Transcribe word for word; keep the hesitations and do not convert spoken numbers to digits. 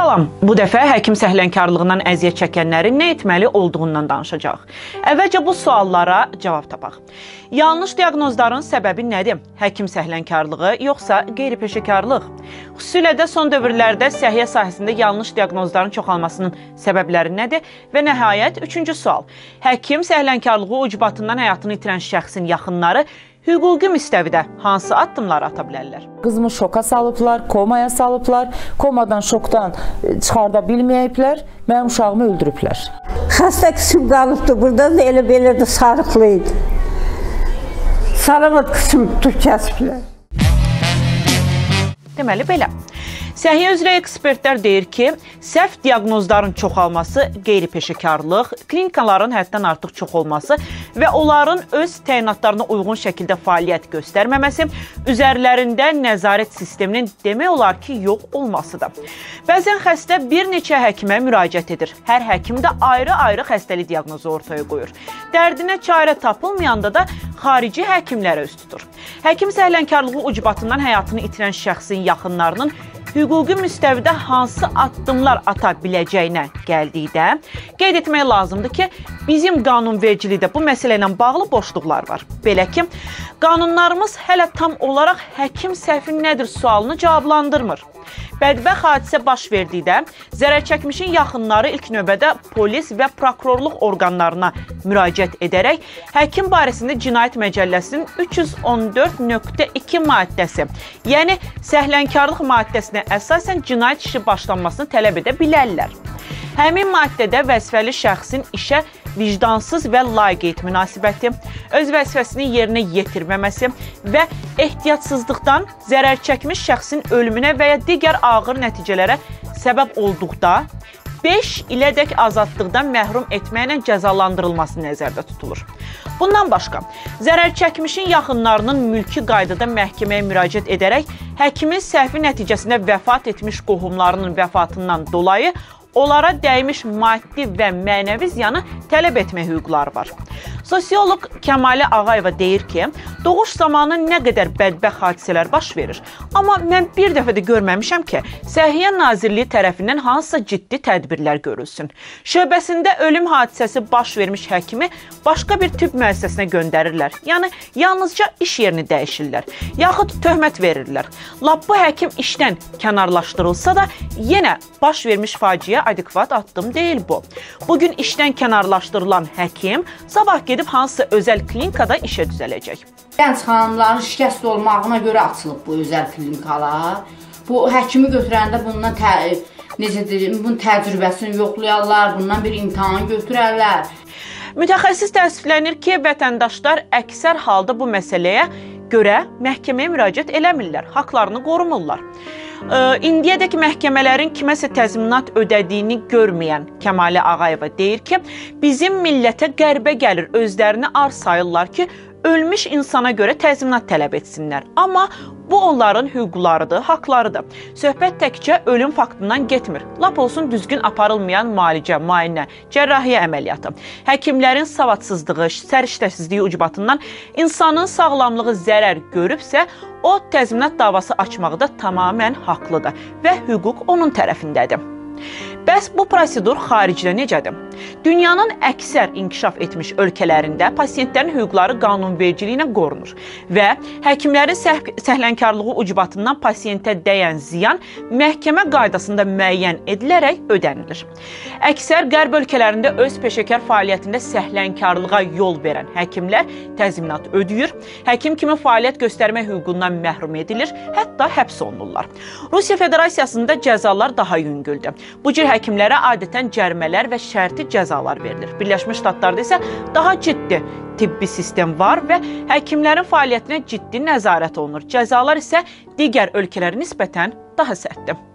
Salam, bu dəfə həkim səhlənkarlığından əziyyət çəkənlərin nə etməli olduğundan danışacaq. Əvvəlcə bu suallara cavab tapaq. Yanlış diaqnozların səbəbi nədir? Həkim səhlənkarlığı yoxsa qeyri-peşəkarlıq? Xüsusilə də son dövrlərdə səhiyyə sahəsində yanlış diaqnozların çoxalmasının səbəbləri nədir? Və nəhayət, üçüncü sual. Həkim səhlənkarlığı ucbatından həyatını itirən şəxsin yaxınları hüquqi müstəvidə hansı addımlar ata bilərlər? Qızımı şoka salıblar, komaya salıblar, komadan, şokdan çıxarda bilməyiblər, mənim uşağımı öldürüblər. Xəstə qısım qalıbdı, burada da elə belə də sarıqlıydı. Salamat qısım tut kəsiblər. Deməli, belə. Səhiyyə üzrə ekspertlər deyir ki, səhv diaqnozların çoxalması, qeyri-peşəkarlıq, klinikaların həddən artıq çox olması və onların öz təyinatlarına uyğun şəkildə fəaliyyət göstərməməsi, üzərlərində nəzarət sisteminin demək olar ki, yox olmasıdır. Bəzən xəstə bir neçə həkimə müraciət edir. Hər həkim də ayrı-ayrı xəstəlik diaqnozu ortaya qoyur. Dərdinə çarə tapılmayanda da xarici həkimlərə üst tutur. Həkim səhlənkarlığı ucbatından həyatını itirən şəxsin yaxınlarının hüquqi müstəvidə hansı addımlar ata biləcəyinə gəldikdə, qeyd etmək lazımdır ki, bizim qanunvericilikdə bu məsələ ilə bağlı boşluqlar var. Belə ki, qanunlarımız hələ tam olaraq həkim səhvi nədir sualını cavablandırmır. Bədbəxt hadisə baş verdikdə, zərər çəkmişin yaxınları ilk növbədə polis və prokurorluq orqanlarına müraciət edərək, həkim barəsində Cinayət Məcəlləsinin üç yüz on dörd nöqtə iki maddəsi, yəni səhlənkarlıq maddəsinə əsasən cinayət işi başlanmasını tələb edə bilərlər. Həmin maddədə vəzifəli şəxsin işə vicdansız və laqeyd münasibəti, öz vəzifəsini yerinə yetirməməsi və ehtiyatsızlıqdan zərər çəkmiş şəxsin ölümünə və ya digər ağır nəticələrə səbəb olduqda beş ilədək azadlıqdan məhrum etməklə cəzalandırılması nəzərdə tutulur. Bundan başqa, zərər çəkmişin yaxınlarının mülki qaydada məhkəməyə müraciət edərək həkimin səhvi nəticəsində vəfat etmiş qohumlarının vəfatından dolayı onlara dəymiş maddi və mənəvi ziyanı tələb etmə hüquqları var. Sosiolog Kəmalə Ağayeva deyir ki, doğuş zamanı nə qədər bədbəxt hadisələr baş verir. Amma mən bir dəfə də görməmişəm ki, Səhiyyə Nazirliyi tərəfindən hansısa ciddi tədbirlər görülsün. Şöbəsində ölüm hadisəsi baş vermiş həkimi başqa bir tibb müəssisəsinə göndərirlər. Yəni, yalnızca iş yerini dəyişirlər, yaxud töhmət verirlər. Lap bu həkim işdən kənarlaşdırılsa da, yenə baş vermiş faciə adekvat addım deyil bu. Bugün işdən kənarlaşdırılan həkim sabah gedib hansısa özəl klinikada işə düzələcək. Gənc xanımların şikəst olmağına görə açılıb bu özəl klinikalar. Bu həkimi götürəndə bundan tə, necə deyim, bunun təcrübəsini yoxlayarlar, bundan bir imtahan götürərlər. Mütəxəssis təəssüflənir ki, vətəndaşlar əksər halda bu məsələyə görə məhkəməyə müraciət eləmirlər, haqlarını qorumurlar. İndiyədək məhkəmələrin kiməsə təzminat ödədiyini görməyən Kəmalə Ağayeva deyir ki, bizim millətə qəribə gəlir, özlərini ar sayırlar ki, ölmüş insana görə təzminat tələb etsinlər. Amma bu onların hüquqlarıdır, haqlarıdır. Söhbət təkcə ölüm faktından getmir. Lap olsun düzgün aparılmayan müalicə, müayinə, cərrahiyyə əməliyyatı. Həkimlərin savadsızlığı, səriştəsizliyi ucbatından insanın sağlamlığı zərər görübsə, o təzminat davası açmaqda tamamən haqlıdır və hüquq onun tərəfindədir. Bəs bu prosedur xaricdə necədir? Dünyanın əksər inkişaf etmiş ölkələrində pasiyentlərin hüquqları qanunvericiliyinə qorunur və həkimlərin səh səhlənkarlığı ucbatından pasiyentə dəyən ziyan məhkəmə qaydasında müəyyən edilərək ödənilir. Əksər qərb ölkələrində öz peşəkar fəaliyyətində səhlənkarlığa yol verən həkimlər təzminat ödəyir, həkim kimi fəaliyyət göstərmə hüququndan məhrum edilir, hətta həbs olunurlar. Rusiya Federasiyasında cəzalar daha yüngüldür. Bu cür həkimlərə adətən cərimələr və şərti cəzalar verilir. Birləşmiş Ştatlarda isə daha ciddi tibbi sistem var və həkimlərin fəaliyyətinə ciddi nəzarət olunur. Cəzalar isə digər ölkələrə nisbətən daha sərtdir.